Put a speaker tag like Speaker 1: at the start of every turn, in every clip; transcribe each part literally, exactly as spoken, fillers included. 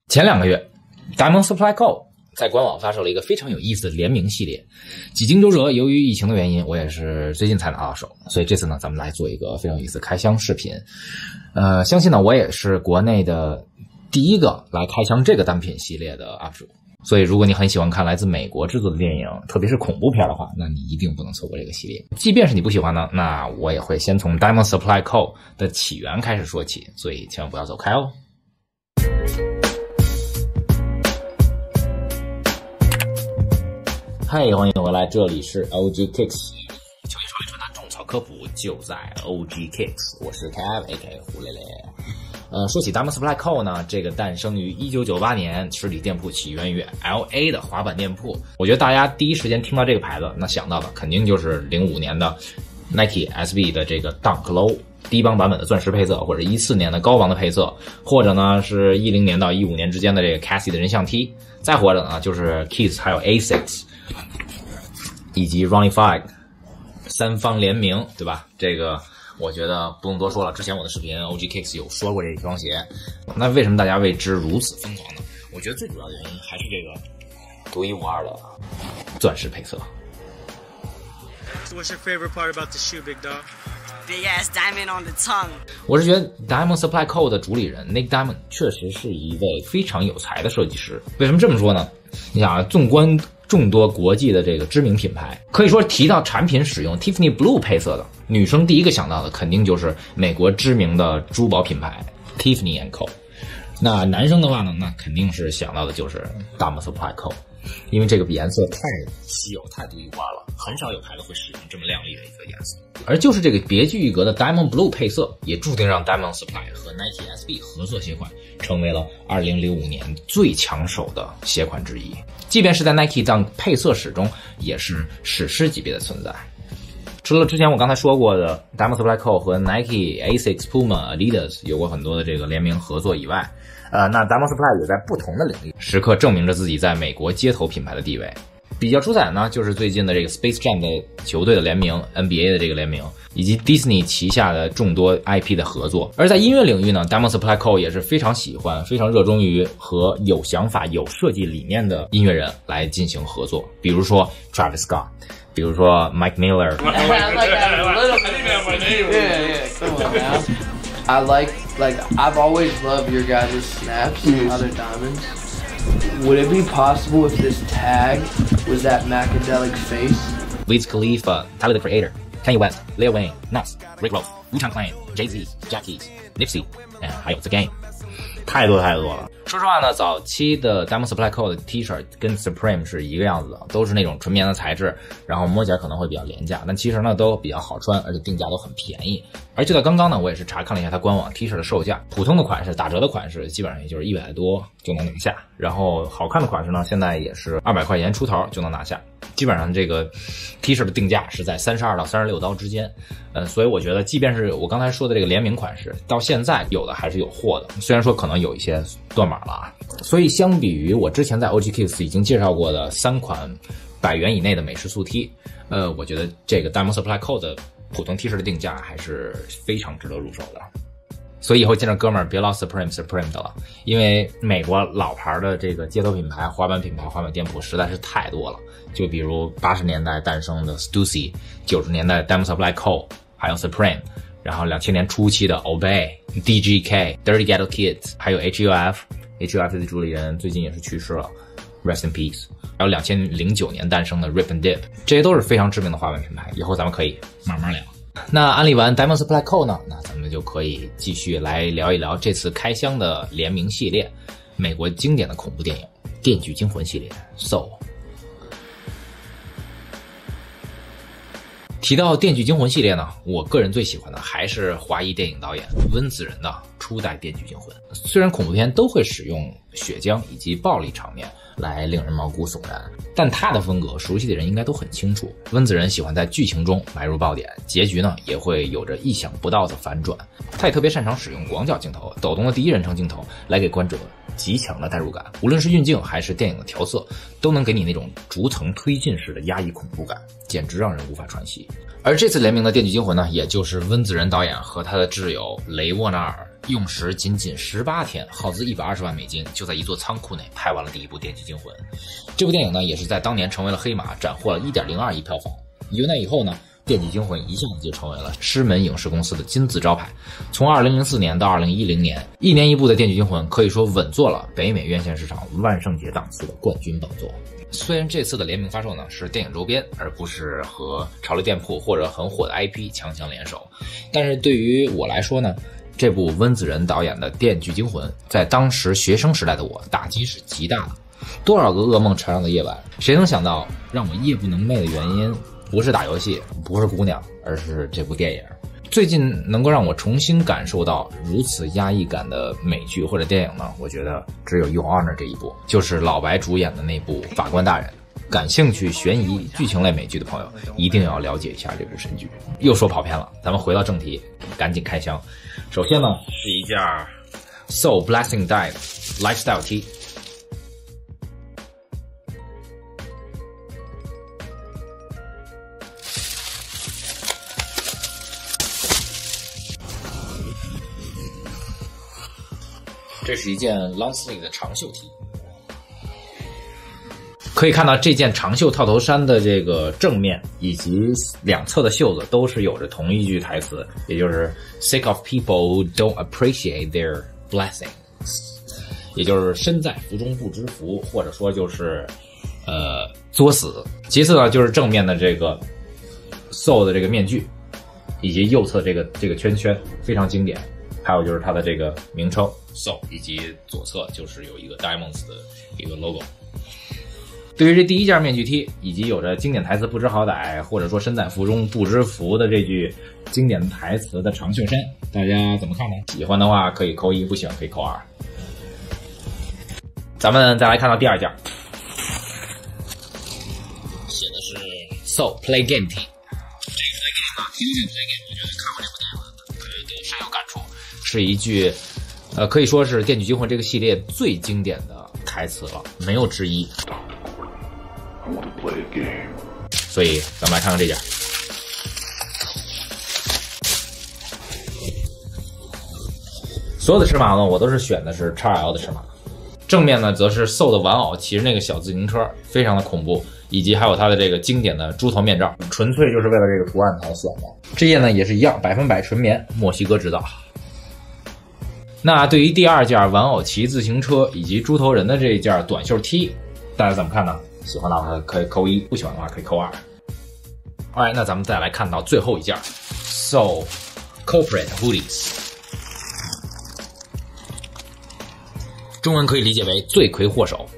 Speaker 1: 前两个月 Diamond Supply Co 在官网发售了一个非常有意思的联名系列，几经周折，由于疫情的原因，我也是最近才拿到手，所以这次呢，咱们来做一个非常有意思的开箱视频。呃，相信呢，我也是国内的第一个来开箱这个单品系列的 U P 主，所以如果你很喜欢看来自美国制作的电影，特别是恐怖片的话，那你一定不能错过这个系列。即便是你不喜欢呢，那我也会先从 Diamond Supply Co 的起源开始说起，所以千万不要走开哦。嗨，欢迎回来，这里是 O G Kicks， 球衣手里传达种草科普就在 O G Kicks， 我是 Kev A K 胡雷雷。呃，说起 Diamond Supply Co 呢，这个诞生于一九九八年，实体店铺起源于 L A 的滑板店铺。我觉得大家第一时间听到这个牌子，那想到的肯定就是零五年的 Nike S B 的这个 Dunk Low 低帮版本的钻石配色，或者一四年的高帮的配色，或者呢是一零年到一五年之间的这个 Cassie 的人像 T， 再或者呢就是 Kiss 还有 A 六。以及 Ronnie Fieg 三方联名，对吧？这个我觉得不用多说了，之前我的视频 O G Kicks 有说过这双鞋。那为什么大家为之如此疯狂呢？我觉得最主要的原因还是这个独一无二的钻石配色。
Speaker 2: So what's your favorite part about the shoe, big dog?
Speaker 3: Big ass diamond on the tongue.
Speaker 1: 我是觉得 Diamond Supply Co 的主理人 Nick Diamond 确实是一位非常有才的设计师。为什么这么说呢？你想啊，纵观众多国际的这个知名品牌，可以说提到产品使用 Tiffany Blue 配色的，女生第一个想到的肯定就是美国知名的珠宝品牌 Tiffany and Co。那男生的话呢，那肯定是想到的就是 Diamond Supply Co， 因为这个颜色太稀有、太独一无二了，很少有牌子会使用这么亮丽的一个颜色。而就是这个别具一格的 Diamond Blue 配色，也注定让 Diamond Supply 和 Nike S B 合作鞋款成为了二零零五年最抢手的鞋款之一。即便是在 Nike Dunk 配色史中，也是史诗级别的存在。除了之前我刚才说过的 Diamond Supply Co 和 Nike A 六 Puma、Adidas 有过很多的这个联名合作以外，呃，那 Diamond Supply 也在不同的领域时刻证明着自己在美国街头品牌的地位。比较出彩的呢，就是最近的这个 Space Jam 的球队的联名 ，N B A 的这个联名，以及 Disney 旗下的众多 I P 的合作。而在音乐领域呢 ，Diamond Supply Co 也是非常喜欢、非常热衷于和有想法、有設計理念的音乐人来进行合作，比如说 Travis Scott， 比如说 Mike Miller。
Speaker 4: I like, like, I've always loved your guys' snaps and other diamonds. Would it be possible if this tag was that Macadelic face?
Speaker 1: Wiz Khalifa, Tyler the Creator, Kanye West, Lil Wayne, Nas, Rick Ross, Wu-Tang Clan, Jay-Z, Jack Keys, Nipsey, 哎，还有 The Game， 太多太多了。说实话呢，早期的 Diamond Supply Co 的 T 恤跟 Supreme 是一个样子的，都是那种纯棉的材质，然后摸起来可能会比较廉价，但其实呢都比较好穿，而且定价都很便宜。而就在刚刚呢，我也是查看了一下它官网 T 恤的售价，普通的款式、打折的款式基本上也就是一百多就能拿下，然后好看的款式呢，现在也是二百块钱出头就能拿下。基本上这个 T 恤的定价是在三十二到三十六刀之间，呃，所以我觉得即便是我刚才说的这个联名款式，到现在有的还是有货的，虽然说可能有一些断码了啊。所以相比于我之前在 O G Kicks 已经介绍过的三款百元以内的美式速 T， 呃，我觉得这个 Diamond Supply Co 的普通 T 恤的定价还是非常值得入手的。所以以后见着哥们儿别唠 Supreme Supreme 的了，因为美国老牌的这个街头品牌、滑板品牌、滑板店铺实在是太多了。就比如八十年代诞生的 Stussy， 九十年代 Diamond Supply Co， 还有 Supreme， 然后两千年初期的 Obey、D G K、Dirty Ghetto Kids， 还有 H U F。H U F 的主理人最近也是去世了 ，Rest in Peace。还有两千零九年诞生的 Rip and Dip， 这些都是非常知名的滑板品牌。以后咱们可以慢慢聊。那安利完 Diamond Supply Co 呢，那咱们就可以继续来聊一聊这次开箱的联名系列，美国经典的恐怖电影《电锯惊魂》系列 Soul。提到《电锯惊魂》系列呢，我个人最喜欢的还是华裔电影导演温子仁的初代《电锯惊魂》。虽然恐怖片都会使用血浆以及暴力场面来令人毛骨悚然，但他的风格熟悉的人应该都很清楚。温子仁喜欢在剧情中埋入爆点，结局呢也会有着意想不到的反转。他也特别擅长使用广角镜头、抖动的第一人称镜头来给观者极强的代入感，无论是运镜还是电影的调色，都能给你那种逐层推进式的压抑恐怖感，简直让人无法喘息。 而这次联名的《电锯惊魂》呢，也就是温子仁导演和他的挚友雷沃纳尔用时仅仅十八天，耗资一百二十万美金，就在一座仓库内拍完了第一部《电锯惊魂》。这部电影呢，也是在当年成为了黑马，斩获了 一点零二亿票房。有那以后呢，《电锯惊魂》一下子就成为了狮门影视公司的金字招牌。从二零零四年到二零一零年，一年一部的《电锯惊魂》可以说稳坐了北美院线市场万圣节档次的冠军宝座。虽然这次的联名发售呢是电影周边，而不是和潮流店铺或者很火的 I P 强强联手，但是对于我来说呢，这部温子仁导演的《电锯惊魂》在当时学生时代的我打击是极大的。多少个噩梦缠绕的夜晚，谁能想到让我夜不能寐的原因不是打游戏，不是姑娘，而是这部电影。最近能够让我重新感受到如此压抑感的美剧或者电影呢，我觉得只有《Your Honor》这一部，就是老白主演的那部《法官大人》。感兴趣悬疑剧情类美剧的朋友一定要了解一下这部神剧。又说跑偏了，咱们回到正题，赶紧开箱。首先呢是一件 Soul Blessing Dive Lifestyle T。这是一件 long sleeve 的长袖 T， 可以看到这件长袖套头衫的这个正面以及两侧的袖子都是有着同一句台词，也就是 sick of people who don't appreciate their blessings， 也就是身在福中不知福，或者说就是呃作死。其次呢就是正面的这个 soul 的这个面具，以及右侧这个这个圈圈非常经典。还有就是它的这个名称 Soul， 以及左侧就是有一个 Diamonds 的一个 logo。对于这第一件面具 T， 以及有着经典台词不知好歹，或者说身在福中不知福的这句经典台词的长袖衫，大家怎么看呢？喜欢的话可以扣一，不喜欢可以扣二。咱们再来看到第二件，写的是 Soul Play Game T。这个 Play Game 啊 ，Fusion Play Game， 我觉得看过这部电影的可以对深有感触。是一句，呃，可以说是《电锯惊魂》这个系列最经典的台词了，没有之一。所以咱们来看看这件。所有的尺码呢，我都是选的是 X L 的尺码。正面呢，则是 Soul 的玩偶骑着那个小自行车，非常的恐怖，以及还有它的这个经典的猪头面罩，纯粹就是为了这个图案才选的。这件呢也是一样，百分百纯棉，墨西哥制造。那对于第二件玩偶骑自行车以及猪头人的这一件短袖 T， 大家怎么看呢？喜欢的话可以扣一，不喜欢的话可以扣二。Alright， 那咱们再来看到最后一件 Soul Culprit Hoodies， 中文可以理解为罪魁祸首。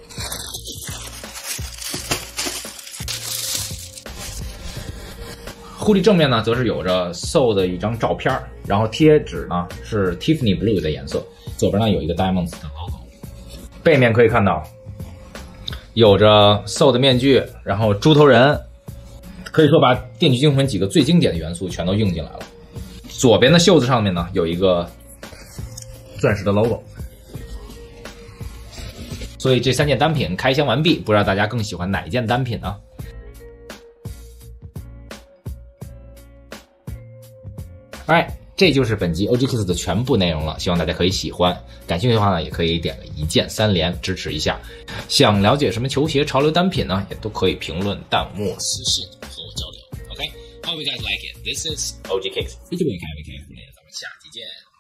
Speaker 1: 护理正面呢，则是有着 Soul 的一张照片，然后贴纸呢是 Tiffany Blue 的颜色，左边呢有一个 Diamonds 的 logo。背面可以看到有着 Soul 的面具，然后猪头人，可以说把《电锯惊魂》几个最经典的元素全都用进来了。左边的袖子上面呢有一个钻石的 logo。所以这三件单品开箱完毕，不知道大家更喜欢哪一件单品呢？Alright， 这就是本集 O G Kicks 的全部内容了，希望大家可以喜欢。感兴趣的话呢，也可以点个一键三连支持一下。想了解什么球鞋潮流单品呢，也都可以评论弹幕私信和我交流。OK， hope you guys like it. This is O G Kicks， 一直为开为开，咱们下期见。